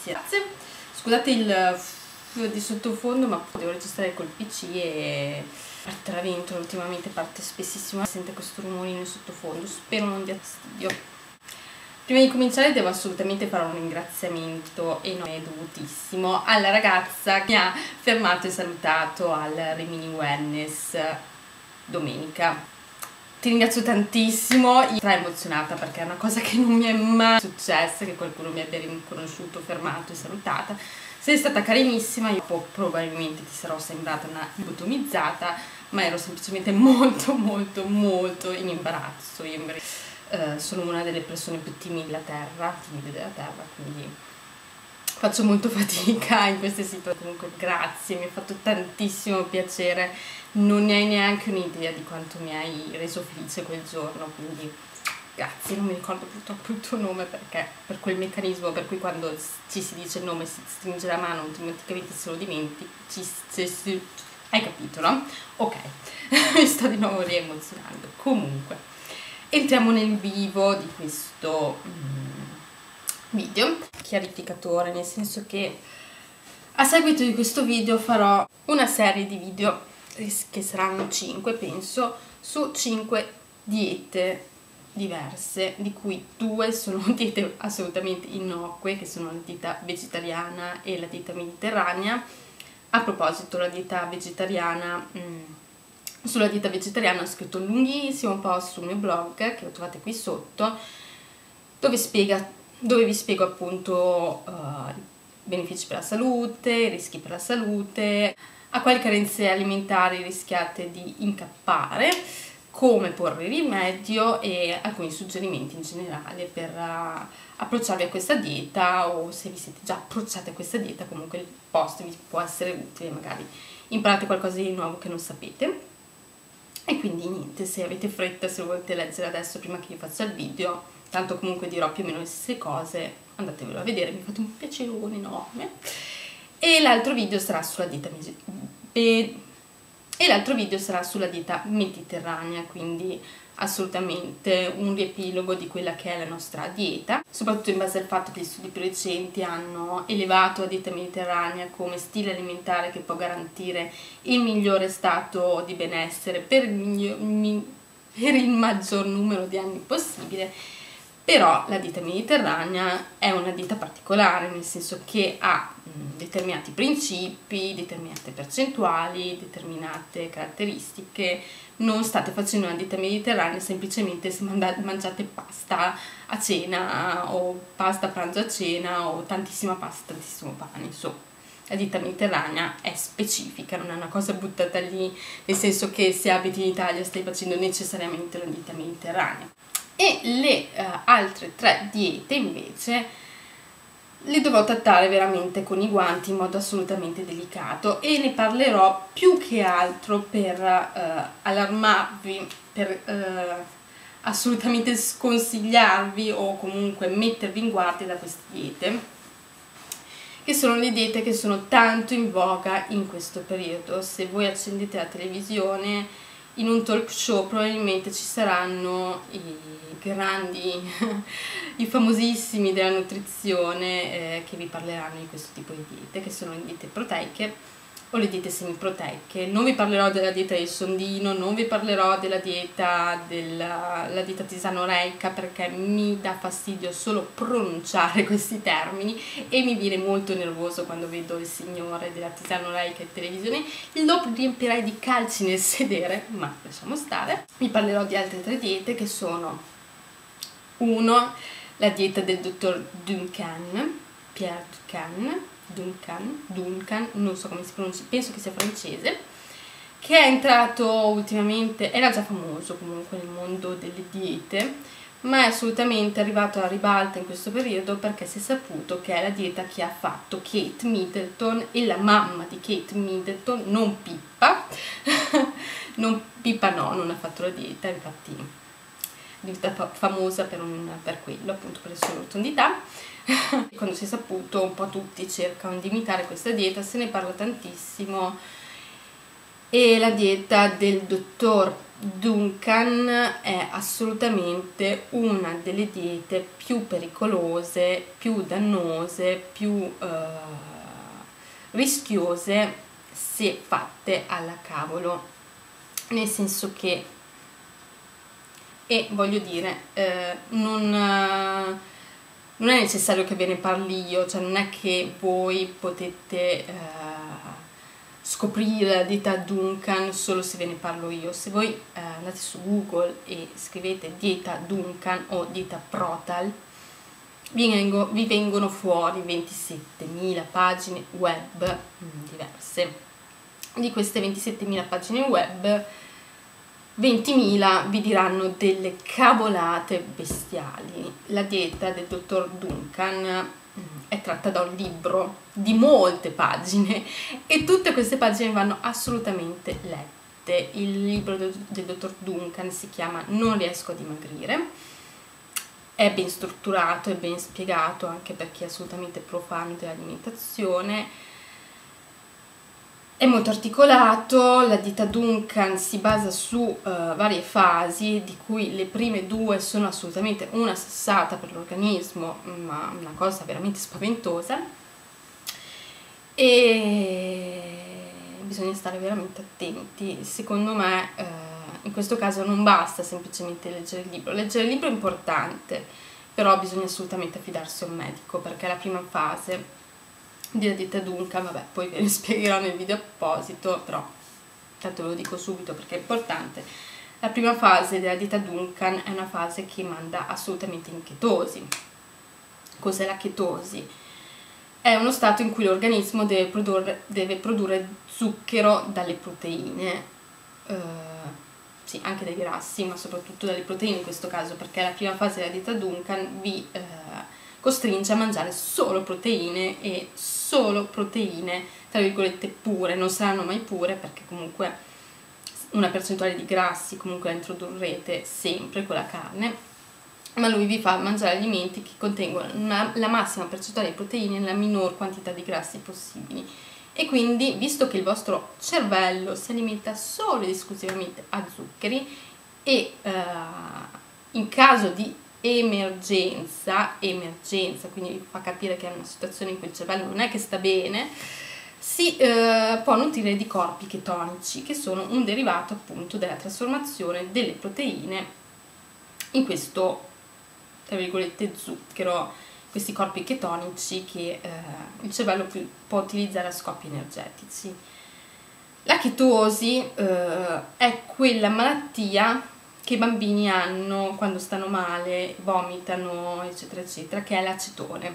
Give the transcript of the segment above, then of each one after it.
notizie. Scusate il di sottofondo, ma devo registrare col PC e parte la ventola, ultimamente parte spessissimo, sente questo rumorino in sottofondo, spero non dia fastidio. Prima di cominciare devo assolutamente fare un ringraziamento e non è dovutissimo alla ragazza che mi ha fermato e salutato al Rimini Wellness domenica. Ti ringrazio tantissimo, io sono emozionata perché è una cosa che non mi è mai successa, che qualcuno mi abbia riconosciuto, fermato e salutata. Sei stata carinissima, io probabilmente ti sarò sembrata una lobotomizzata, ma ero semplicemente molto in imbarazzo. Io sono una delle persone più timide della terra, quindi faccio molto fatica in queste situazioni. Comunque grazie, mi ha fatto tantissimo piacere, non ne hai neanche un'idea di quanto mi hai reso felice quel giorno, quindi grazie. Non mi ricordo purtroppo il tuo nome perché per quel meccanismo per cui quando ci si dice il nome si stringe la mano, automaticamente se lo dimentichi, hai capito, no? Ok, mi sto di nuovo riemozionando. Comunque, entriamo nel vivo di questo video chiarificatore, nel senso che a seguito di questo video farò una serie di video che saranno 5 penso, su 5 diete diverse, di cui 2 sono diete assolutamente innocue, che sono la dieta vegetariana e la dieta mediterranea. A proposito, la dieta vegetariana, sulla dieta vegetariana ho scritto un lunghissimo post sul mio blog che lo trovate qui sotto, dove vi spiego appunto i benefici per la salute, i rischi per la salute, a quali carenze alimentari rischiate di incappare, come porre rimedio e alcuni suggerimenti in generale per approcciarvi a questa dieta, o se vi siete già approcciati a questa dieta comunque il post vi può essere utile, magari imparate qualcosa di nuovo che non sapete. E quindi niente, se avete fretta, se lo volete leggere adesso prima che io faccia il video, tanto comunque dirò più o meno le stesse cose, andatevelo a vedere, mi fate un piacerone enorme. E l'altro video sarà sulla dieta mediterranea, quindi assolutamente un riepilogo di quella che è la nostra dieta, soprattutto in base al fatto che gli studi più recenti hanno elevato la dieta mediterranea come stile alimentare che può garantire il migliore stato di benessere per il maggior numero di anni possibile. Però la dieta mediterranea è una dieta particolare, nel senso che ha determinati principi, determinate percentuali, determinate caratteristiche. Non state facendo una dieta mediterranea semplicemente se mangiate pasta a cena o pasta a pranzo a cena o tantissima pasta, tantissimo pane, insomma. La dieta mediterranea è specifica, non è una cosa buttata lì, nel senso che se abiti in Italia stai facendo necessariamente la dieta mediterranea. E le altre 3 diete invece le dovrò trattare veramente con i guanti in modo assolutamente delicato, e ne parlerò più che altro per allarmarvi, per assolutamente sconsigliarvi o comunque mettervi in guardia da queste diete, che sono le diete che sono tanto in voga in questo periodo. Se voi accendete la televisione, in un talk show probabilmente ci saranno i grandi, i famosissimi della nutrizione che vi parleranno di questo tipo di diete, che sono le diete proteiche o le diete semiproteiche. Non vi parlerò della dieta del sondino, non vi parlerò della dieta tisanoreica, perché mi dà fastidio solo pronunciare questi termini e mi viene molto nervoso quando vedo il signore della tisanoreica in televisione, lo riempirei di calci nel sedere, ma lasciamo stare. Vi parlerò di altre 3 diete che sono: 1. La dieta del dottor Duncan, Pierre Duncan, non so come si pronuncia, penso che sia francese, che è entrato ultimamente, era già famoso comunque nel mondo delle diete, ma è assolutamente arrivato alla ribalta in questo periodo perché si è saputo che è la dieta che ha fatto Kate Middleton, e la mamma di Kate Middleton, non Pippa, non ha fatto la dieta, infatti è diventata famosa per quello, appunto per le sue rotondità. Quando si è saputo, un po' tutti cercano di imitare questa dieta, se ne parla tantissimo e la dieta del dottor Duncan è assolutamente una delle diete più pericolose, più dannose, più rischiose se fatte alla cavolo, nel senso che, e voglio dire, non è necessario che ve ne parli io, cioè non è che voi potete scoprire la dieta Duncan solo se ve ne parlo io. Se voi andate su Google e scrivete dieta Duncan o dieta Protal, vi vengono fuori 27.000 pagine web diverse. Di queste 27.000 pagine web, 20.000 vi diranno delle cavolate bestiali. La dieta del dottor Duncan è tratta da un libro di molte pagine e tutte queste pagine vanno assolutamente lette. Il libro del dottor Duncan si chiama Non riesco a dimagrire, è ben strutturato, è ben spiegato anche per chi è assolutamente profano dell'alimentazione, è molto articolato. La dieta Duncan si basa su varie fasi, di cui le prime 2 sono assolutamente una sassata per l'organismo, ma una cosa veramente spaventosa, e bisogna stare veramente attenti. Secondo me in questo caso non basta semplicemente leggere il libro. Leggere il libro è importante, però bisogna assolutamente affidarsi a un medico, perché la prima fase della dieta Duncan, vabbè, poi ve ne spiegherò nel video apposito, però tanto ve lo dico subito perché è importante. La prima fase della dieta Duncan è una fase che manda assolutamente in chetosi. Cos'è la chetosi? È uno stato in cui l'organismo deve produrre zucchero dalle proteine, sì, anche dai grassi, ma soprattutto dalle proteine in questo caso, perché la prima fase della dieta Duncan vi costringe a mangiare solo proteine, e solo proteine tra virgolette pure. Non saranno mai pure, perché comunque una percentuale di grassi comunque la introdurrete sempre con la carne, ma lui vi fa mangiare alimenti che contengono la massima percentuale di proteine nella minor quantità di grassi possibili. E quindi, visto che il vostro cervello si alimenta solo ed esclusivamente a zuccheri, e in caso di emergenza, quindi vi fa capire che è una situazione in cui il cervello non è che sta bene, si può nutrire di corpi chetonici, che sono un derivato appunto della trasformazione delle proteine in questo, tra virgolette, zucchero, questi corpi chetonici che il cervello può utilizzare a scopi energetici. La chetosi è quella malattia che i bambini hanno quando stanno male, vomitano, eccetera eccetera, che è l'acetone.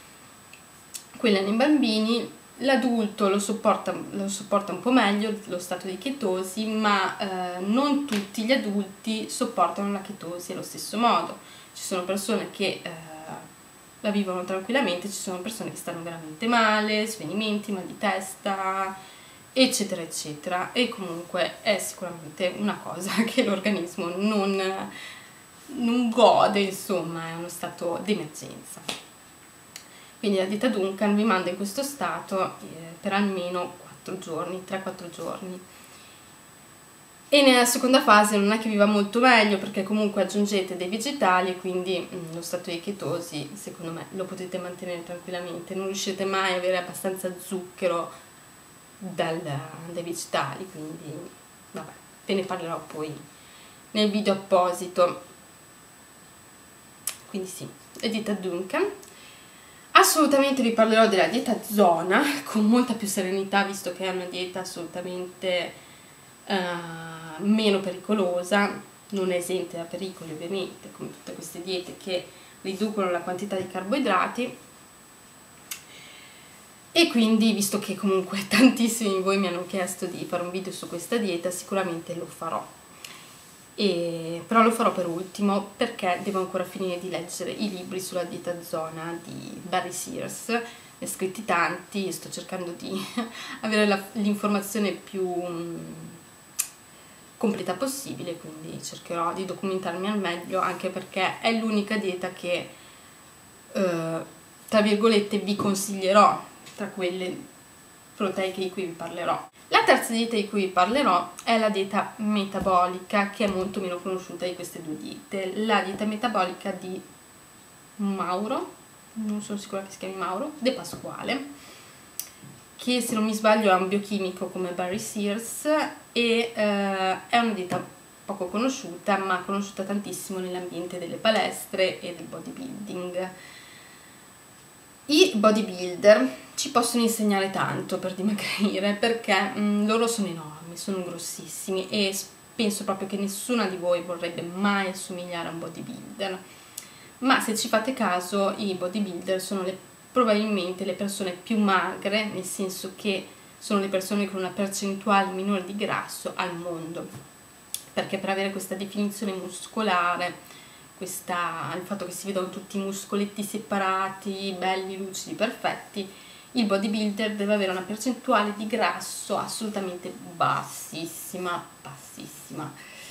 Quella nei bambini. L'adulto lo sopporta un po' meglio lo stato di chetosi, ma non tutti gli adulti sopportano la chetosi allo stesso modo. Ci sono persone che la vivono tranquillamente, ci sono persone che stanno veramente male, svenimenti, mal di testa, eccetera eccetera, e comunque è sicuramente una cosa che l'organismo non gode, insomma, è uno stato d'emergenza. Quindi la dieta Duncan vi manda in questo stato per almeno 4 giorni, 3-4 giorni. E nella seconda fase non è che vi va molto meglio, perché comunque aggiungete dei vegetali e quindi lo stato di chetosi, secondo me, lo potete mantenere tranquillamente. Non riuscite mai ad avere abbastanza zucchero dai vegetali, quindi vabbè, ve ne parlerò poi nel video apposito. Quindi sì, la dieta Duncan. Assolutamente vi parlerò della dieta Zona con molta più serenità, visto che è una dieta assolutamente meno pericolosa, non è esente da pericoli ovviamente, come tutte queste diete che riducono la quantità di carboidrati. E quindi, visto che comunque tantissimi di voi mi hanno chiesto di fare un video su questa dieta, sicuramente lo farò. Però lo farò per ultimo, perché devo ancora finire di leggere i libri sulla dieta Zona di Barry Sears. Ne ho scritti tanti, sto cercando di avere l'informazione più completa possibile, quindi cercherò di documentarmi al meglio, anche perché è l'unica dieta che tra virgolette vi consiglierò tra quelle proteiche di cui vi parlerò. La terza dieta di cui vi parlerò è la dieta metabolica, che è molto meno conosciuta di queste due diete. La dieta metabolica di Mauro, non sono sicura che si chiami Mauro, De Pasquale, che se non mi sbaglio è un biochimico come Barry Sears, e è una dieta poco conosciuta, ma conosciuta tantissimo nell'ambiente delle palestre e del bodybuilding. I bodybuilder ci possono insegnare tanto per dimagrire, perché loro sono enormi, sono grossissimi, e penso proprio che nessuna di voi vorrebbe mai assomigliare a un bodybuilder. Ma se ci fate caso, i bodybuilder sono probabilmente le persone più magre, nel senso che sono le persone con una percentuale minore di grasso al mondo, perché per avere questa definizione muscolare, il fatto che si vedono tutti i muscoletti separati, belli, lucidi, perfetti, il bodybuilder deve avere una percentuale di grasso assolutamente bassissima, bassissima,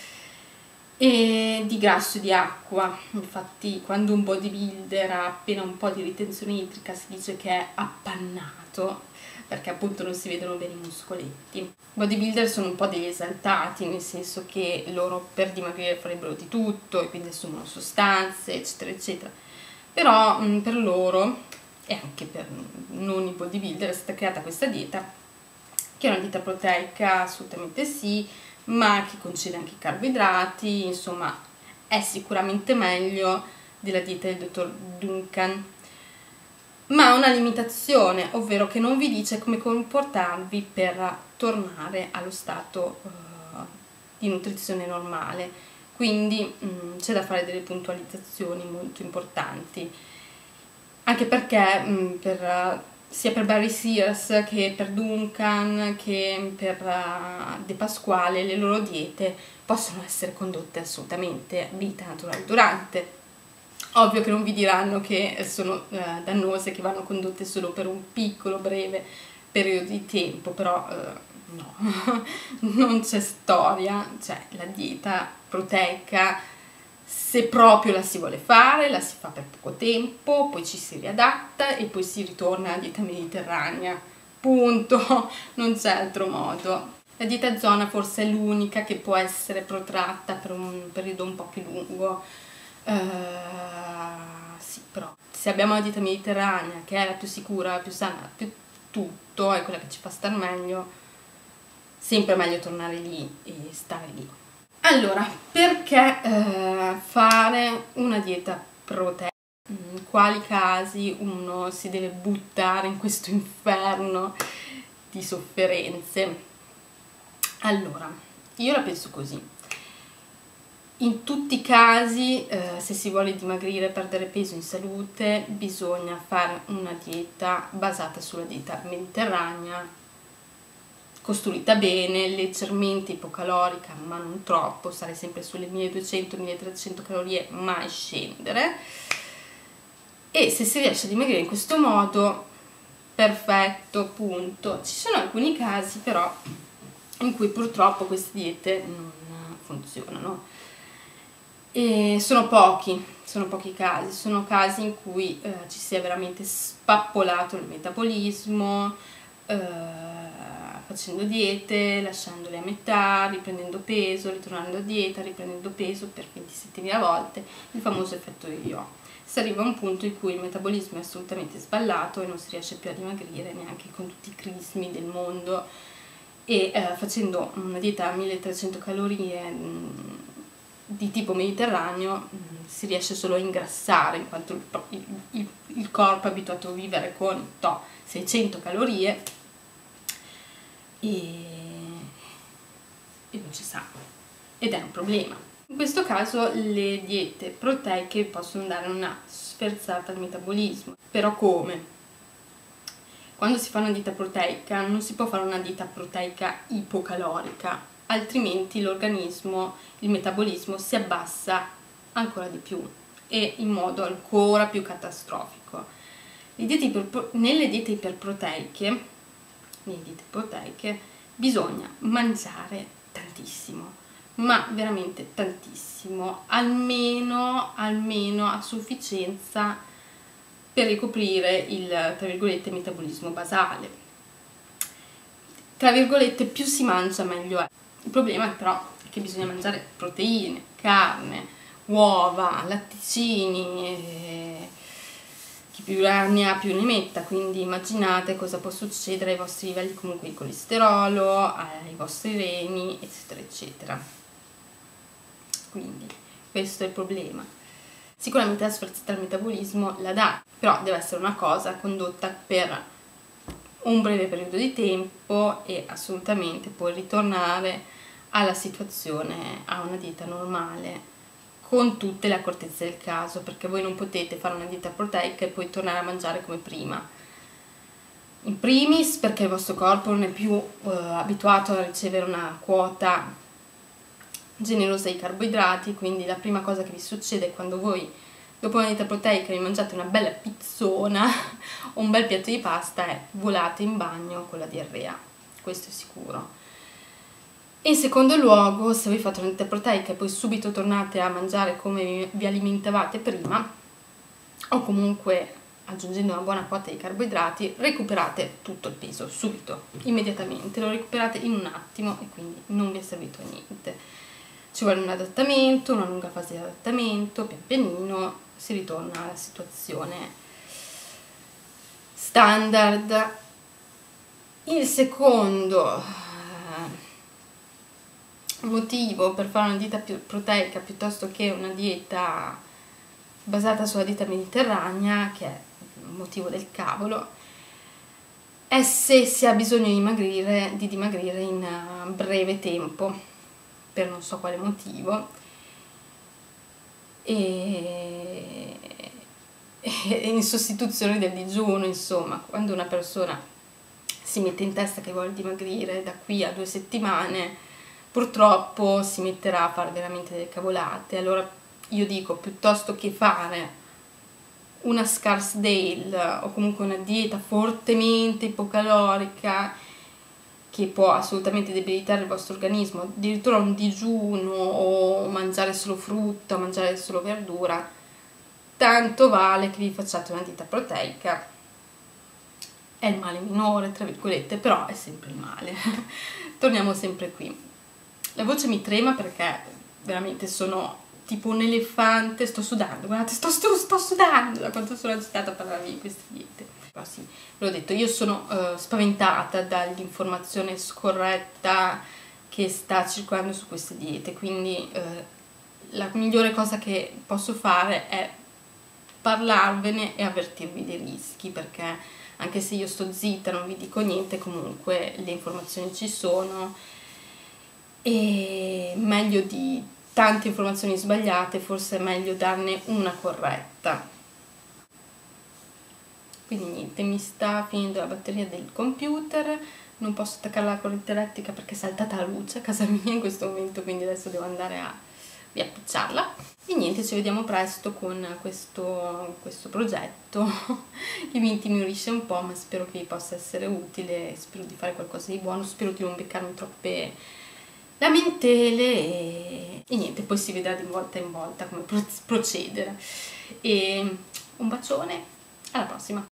e di grasso e di acqua. Infatti quando un bodybuilder ha appena un po' di ritenzione idrica si dice che è appannato, perché appunto non si vedono bene i muscoletti. I bodybuilder sono un po' degli esaltati, nel senso che loro per dimagrire farebbero di tutto e quindi assumono sostanze, eccetera eccetera, però per loro e anche per non i bodybuilder è stata creata questa dieta, che è una dieta proteica, assolutamente sì, ma che concede anche i carboidrati. Insomma, è sicuramente meglio della dieta del dottor Duncan, ma ha una limitazione, ovvero che non vi dice come comportarvi per tornare allo stato di nutrizione normale, quindi c'è da fare delle puntualizzazioni molto importanti, anche perché sia per Barry Sears che per Duncan che per De Pasquale le loro diete possono essere condotte assolutamente a vita naturale durante. Ovvio che non vi diranno che sono dannose, che vanno condotte solo per un piccolo breve periodo di tempo, però no, non c'è storia. Cioè la dieta proteica, se proprio la si vuole fare, la si fa per poco tempo, poi ci si riadatta e poi si ritorna alla dieta mediterranea, punto, non c'è altro modo. La dieta zona forse è l'unica che può essere protratta per un periodo un po' più lungo. Sì, però se abbiamo la dieta mediterranea, che è la più sicura, la più sana, più tutto, è quella che ci fa star meglio, sempre meglio tornare lì e stare lì. Allora, perché fare una dieta proteica? In quali casi uno si deve buttare in questo inferno di sofferenze? Allora, io la penso così. In tutti i casi, se si vuole dimagrire, perdere peso in salute, bisogna fare una dieta basata sulla dieta mediterranea, costruita bene, leggermente ipocalorica, ma non troppo, stare sempre sulle 1200-1300 calorie, mai scendere. E se si riesce a dimagrire in questo modo, perfetto, punto. Ci sono alcuni casi però in cui purtroppo queste diete non funzionano. E sono pochi casi, sono casi in cui ci si è veramente spappolato il metabolismo, facendo diete, lasciandole a metà, riprendendo peso, ritornando a dieta, riprendendo peso per 27.000 volte, il famoso effetto yo-yo. Si arriva a un punto in cui il metabolismo è assolutamente sballato e non si riesce più a dimagrire neanche con tutti i crismi del mondo, e facendo una dieta a 1300 calorie di tipo mediterraneo si riesce solo a ingrassare, in quanto il corpo è abituato a vivere con 600 calorie e non ci sa, ed è un problema. In questo caso le diete proteiche possono dare una sferzata al metabolismo, però come? Quando si fa una dieta proteica non si può fare una dieta proteica ipocalorica, altrimenti l'organismo, il metabolismo si abbassa ancora di più e in modo ancora più catastrofico. Nelle diete iperproteiche, bisogna mangiare tantissimo, ma veramente tantissimo, almeno a sufficienza per ricoprire il, tra virgolette, metabolismo basale. tra virgolette, più si mangia meglio è. Il problema però è che bisogna mangiare proteine, carne, uova, latticini, chi più ne ha più ne metta, quindi immaginate cosa può succedere ai vostri livelli comunque di colesterolo, ai vostri reni, eccetera eccetera. Quindi questo è il problema. Sicuramente la sforzata al metabolismo la dà, però deve essere una cosa condotta per un breve periodo di tempo e assolutamente poi ritornare alla situazione, a una dieta normale, con tutte le accortezze del caso, perché voi non potete fare una dieta proteica e poi tornare a mangiare come prima. In primis perché il vostro corpo non è più abituato a ricevere una quota generosa di carboidrati, quindi la prima cosa che vi succede è quando voi dopo una dieta proteica vi mangiate una bella pizzona o un bel piatto di pasta e volate in bagno con la diarrea, questo è sicuro. E in secondo luogo, se voi fate una dieta proteica e poi subito tornate a mangiare come vi alimentavate prima, o comunque aggiungendo una buona quota di carboidrati, recuperate tutto il peso subito, immediatamente, lo recuperate in un attimo e quindi non vi è servito a niente. Ci vuole un adattamento, una lunga fase di adattamento, pian pianino si ritorna alla situazione standard. Il secondo motivo per fare una dieta più proteica piuttosto che una dieta basata sulla dieta mediterranea, che è un motivo del cavolo, è se si ha bisogno di dimagrire in breve tempo, per non so quale motivo, e in sostituzione del digiuno. Insomma, quando una persona si mette in testa che vuole dimagrire da qui a 2 settimane, purtroppo si metterà a fare veramente delle cavolate. Allora io dico, piuttosto che fare una Scarsdale o comunque una dieta fortemente ipocalorica che può assolutamente debilitare il vostro organismo, addirittura un digiuno o mangiare solo frutta o mangiare solo verdura, tanto vale che vi facciate una dieta proteica. È il male minore, tra virgolette, però è sempre il male. Torniamo sempre qui. La voce mi trema perché veramente sono tipo un elefante, sto sudando, guardate, sto sudando da quanto sono agitata a parlarvi di queste diete. Però sì, ve l'ho detto, io sono spaventata dall'informazione scorretta che sta circolando su queste diete, quindi la migliore cosa che posso fare è parlarvene e avvertirvi dei rischi, perché anche se io sto zitta, non vi dico niente, comunque le informazioni ci sono e meglio di tante informazioni sbagliate, forse è meglio darne una corretta. Quindi niente, mi sta finendo la batteria del computer, non posso attaccare la corrente elettrica perché è saltata la luce a casa mia in questo momento, quindi adesso devo andare a riappicciarla. E niente, ci vediamo presto con questo progetto che mi intimorisce un po', ma spero che vi possa essere utile, spero di fare qualcosa di buono, spero di non beccarmi troppe lamentele e niente, poi si vedrà di volta in volta come procedere. E un bacione, alla prossima!